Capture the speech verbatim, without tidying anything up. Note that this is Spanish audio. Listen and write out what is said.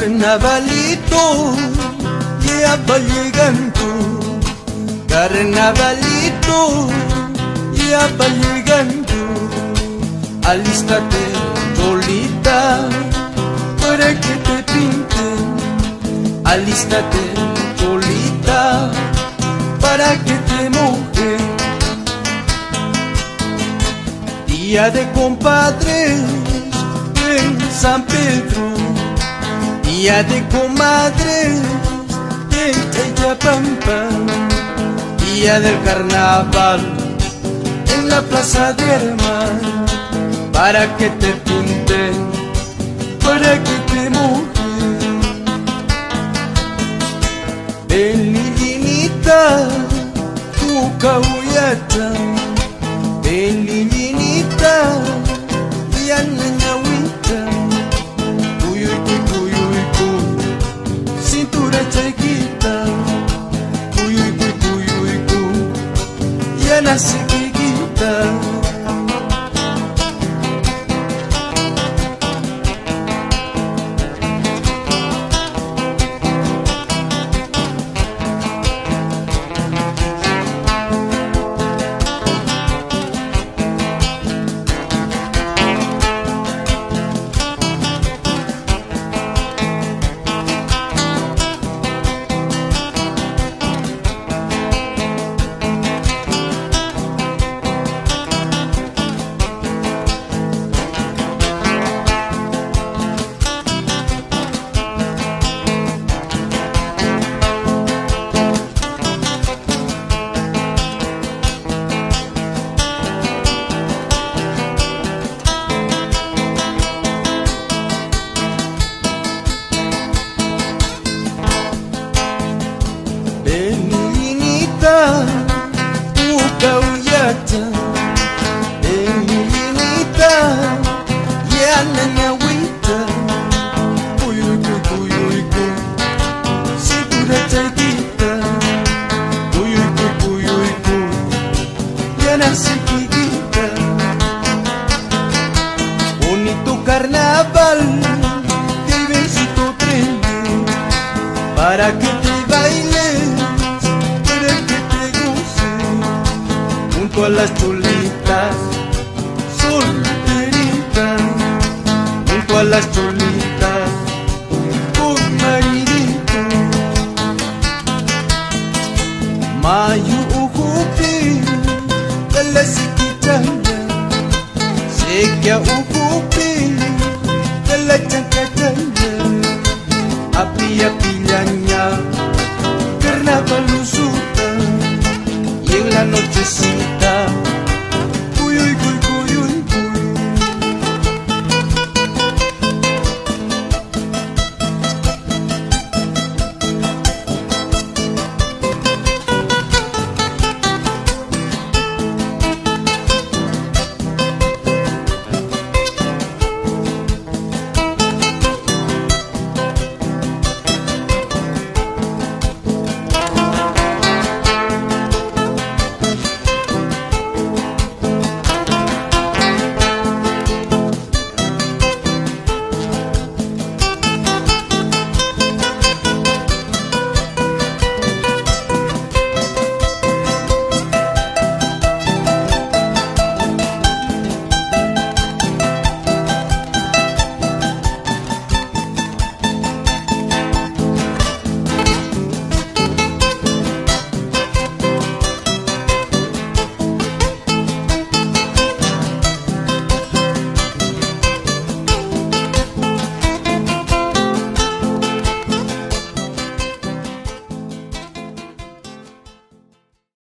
Carnavalito ya va llegando, carnavalito ya va llegando. Alístate, cholita, para que te pinten. Alístate, cholita, para que te mojen. Día de compadres en San Pedro, día de comadres en Tellapampa, día del carnaval en la plaza de Armas, para que te pinten, para que te mojen. Ven niñita, tu cauyata, ven niñita, y anañahuita, cuyuy, cuyuy, cuy, cintura chiquita, cuyuy, cuyuy, cuy, y anasequita. Tu cauyata, niñita, y anañahuita, cuyuy, cuyuy, cuy, cintura chiquita, cuyuy, cuyuy, cuy, y anasequita. Bonito carnaval, que el besito prende, para que te bailes, junto a las cholitas solteritas, junto a las cholitas con maridito. Mayu ujupi de la siquichaya, sequia ujupi de la chancachaya, apia pillaña, carnaval usuta, y en la nochecita